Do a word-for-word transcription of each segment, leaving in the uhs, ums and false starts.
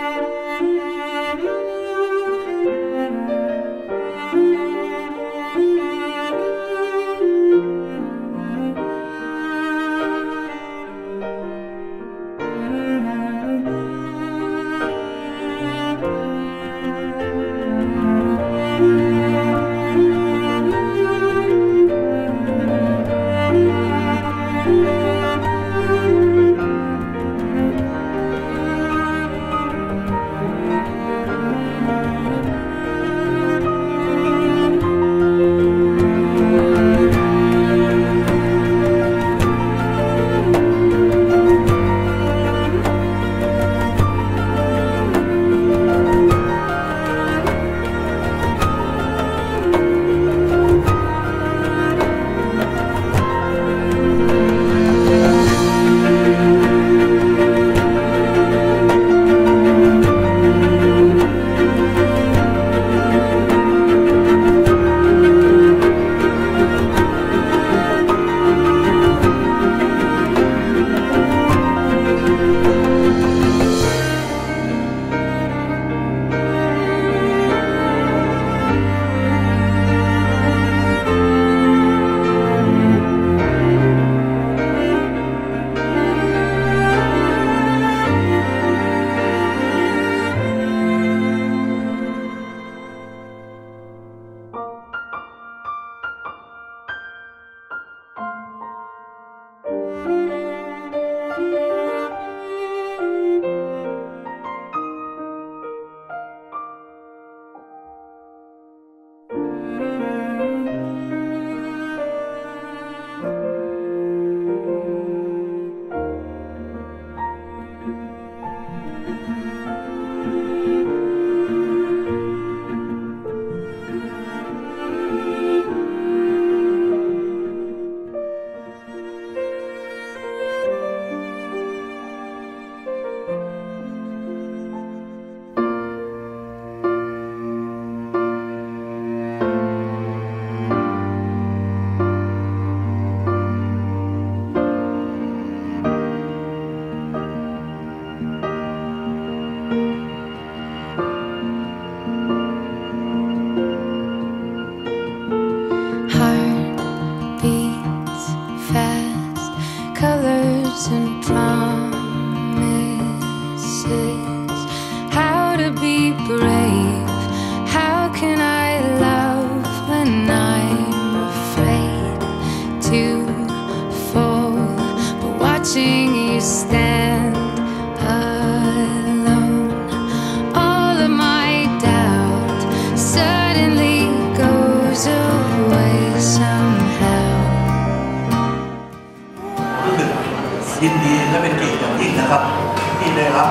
ยินดีและเป็นเกียรติอย่างยิ่งนะครับที่ได้รับ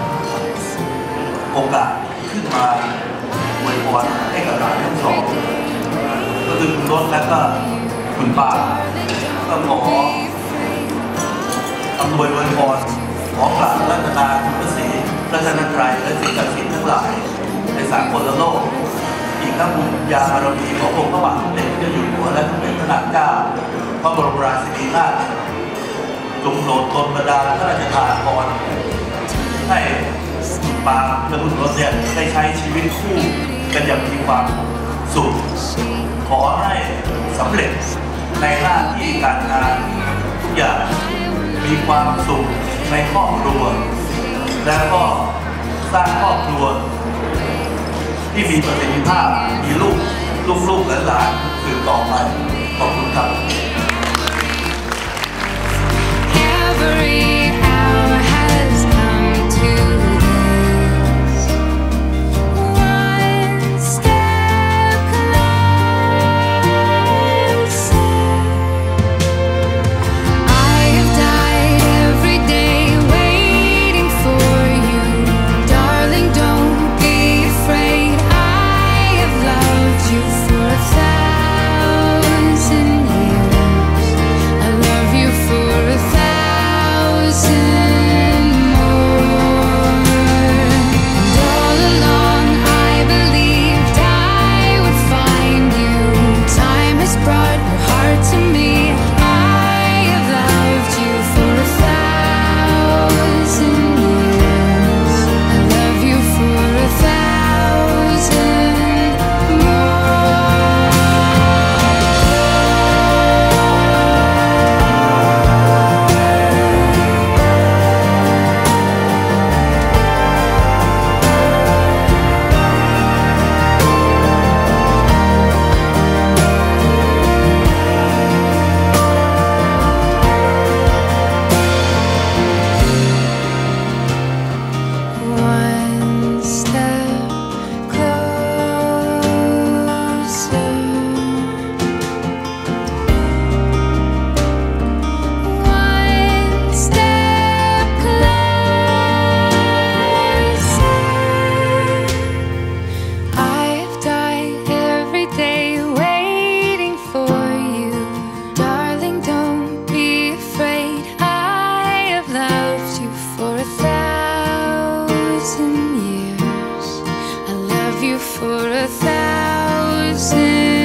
โอกาสขึ้นมาอวยพรให้กับหลานทั้งสองก็คือคุณรถและก็คุณป้าก็ขออำนวยอวยพรขอกราบรัตนาคุณพระศรีรัตนตรัยและสิ่งศักดิ์สิทธิ์ทั้งหลายในสากลโลกอีกทั้งบุญญาบารมีขององค์พระบาทสมเด็จพระเจ้าอยู่หัวและสมเด็จพระนางเจ้าพระบรมราชินีนาถจงโปรดตนบันดาลพระราชทานพรให้ปาและคุณรถเนี่ยได้ใช้ชีวิตคู่กันอย่างมีความสุขขอให้สำเร็จในหน้าที่การงานทุกอย่างมีความสุขในครอบครัวและก็สร้างครอบครัวที่มีประสิทธิภาพมีลูกลูกๆและหลานสืบต่อไปขอบคุณครับ For a thousand you for a thousand